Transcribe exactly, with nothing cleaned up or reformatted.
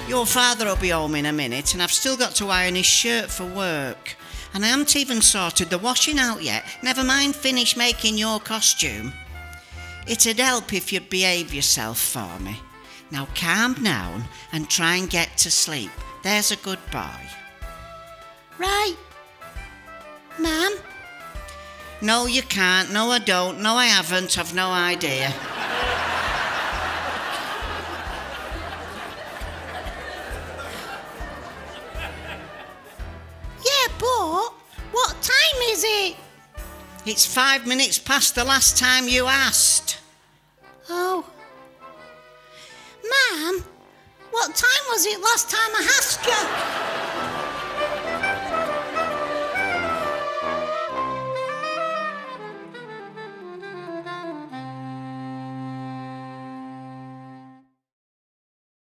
Your father will be home in a minute and I've still got to iron his shirt for work. And I haven't even sorted the washing out yet, never mind finish making your costume. It'd help if you'd behave yourself for me. Now calm down and try and get to sleep. There's a good boy. Right. Mum? No, you can't. No, I don't. No, I haven't. I've no idea. Yeah, but what time is it? It's five minutes past the last time you asked. Oh. Mum, what time was it last time I asked you?